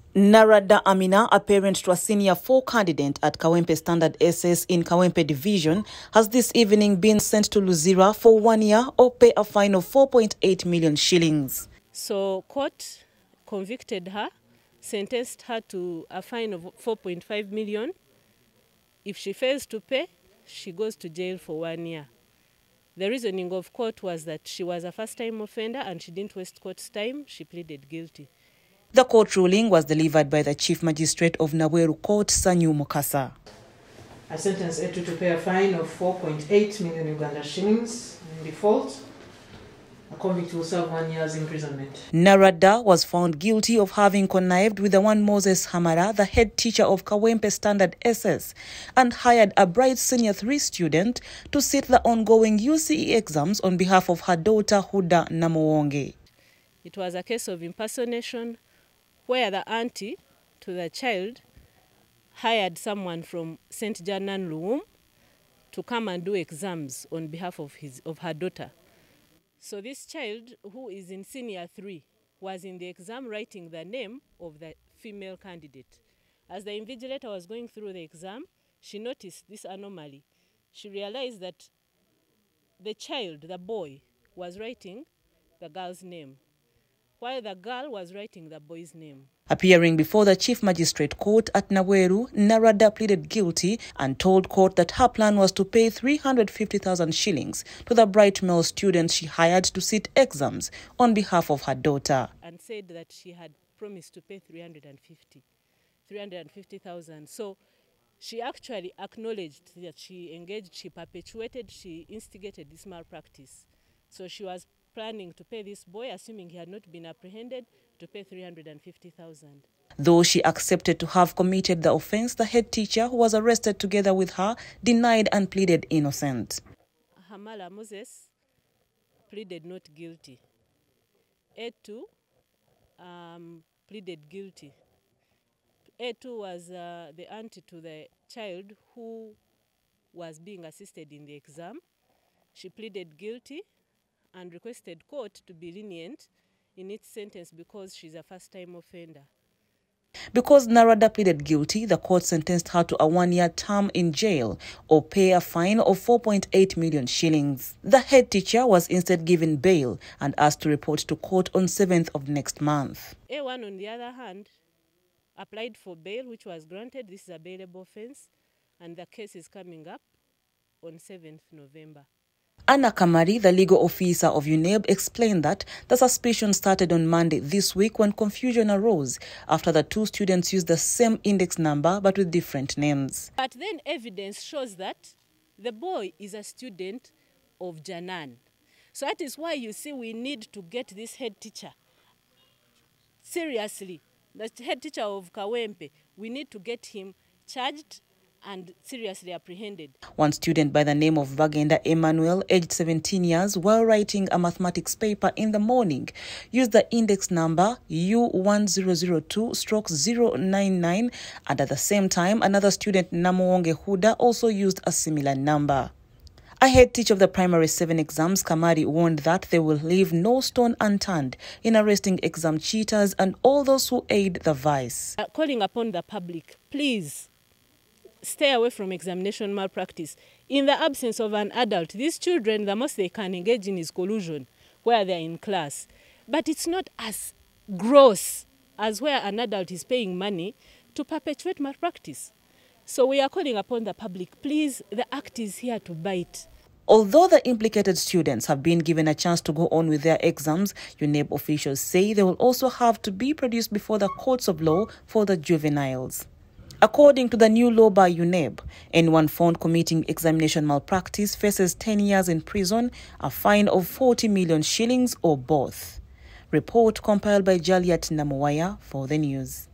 Narada Amina, a parent to a senior 4 candidate at Kawempe Standard SS in Kawempe Division, has this evening been sent to Luzira for 1 year or pay a fine of 4.8 million shillings. So court convicted her, sentenced her to a fine of 4.5 million. If she fails to pay, she goes to jail for 1 year. The reasoning of court was that she was a first-time offender and she didn't waste court's time. She pleaded guilty. The court ruling was delivered by the Chief Magistrate of Naweru Court, Sanyu Mukasa. I sentenced Etu to pay a fine of 4.8 million Uganda shillings. In default, a convict will serve 1 year's imprisonment. Narada was found guilty of having connived with the one Moses Hamara, the head teacher of Kawempe Standard SS, and hired a bright senior 3 student to sit the ongoing UCE exams on behalf of her daughter Huda Namuwonge. It was a case of impersonation where the auntie to the child hired someone from St. Janan Luum to come and do exams on behalf of her daughter. So this child, who is in senior 3, was in the exam writing the name of the female candidate. As the invigilator was going through the exam, she noticed this anomaly. She realized that the child, the boy, was writing the girl's name, while the girl was writing the boy's name. Appearing before the Chief Magistrate Court at Naweru, Narada pleaded guilty and told court that her plan was to pay 350,000 shillings to the bright male students she hired to sit exams on behalf of her daughter. And said that she had promised to pay 350,000. So she actually acknowledged that she engaged, she perpetuated, she instigated this malpractice. So she was planning to pay this boy, assuming he had not been apprehended, to pay 350,000. Though she accepted to have committed the offense, the head teacher, who was arrested together with her, denied and pleaded innocent. Hamala Moses pleaded not guilty. Etu pleaded guilty. Etu was the auntie to the child who was being assisted in the exam. She pleaded guilty and requested court to be lenient in its sentence because she's a first-time offender. Because Narada pleaded guilty, the court sentenced her to a 1-year term in jail or pay a fine of 4.8 million shillings. The head teacher was instead given bail and asked to report to court on 7th of next month. A1, on the other hand, applied for bail, which was granted. This is a bailable offense, and the case is coming up on 7th November. Anna Kamari, the legal officer of UNEB, explained that the suspicion started on Monday this week when confusion arose after the 2 students used the same index number but with different names. But then evidence shows that the boy is a student of Janan. So that is why you see we need to get this head teacher seriously. The head teacher of Kawempe, we need to get him charged and seriously apprehended. One student by the name of Vagenda Emmanuel, aged 17 years, while writing a mathematics paper in the morning, used the index number U1002/099, and at the same time, another student, Namuwonge Huda, also used a similar number. A head teacher of the primary 7 exams, Kamari, warned that they will leave no stone unturned in arresting exam cheaters and all those who aid the vice. Calling upon the public, please stay away from examination malpractice. In the absence of an adult, these children, the most they can engage in is collusion where they're in class. But it's not as gross as where an adult is paying money to perpetuate malpractice. So we are calling upon the public, please, the act is here to bite. Although the implicated students have been given a chance to go on with their exams, UNEB officials say they will also have to be produced before the courts of law for the juveniles. According to the new law by UNEB, anyone found committing examination malpractice faces 10 years in prison, a fine of 40 million shillings or both. Report compiled by Jaliat Namuwaya for the news.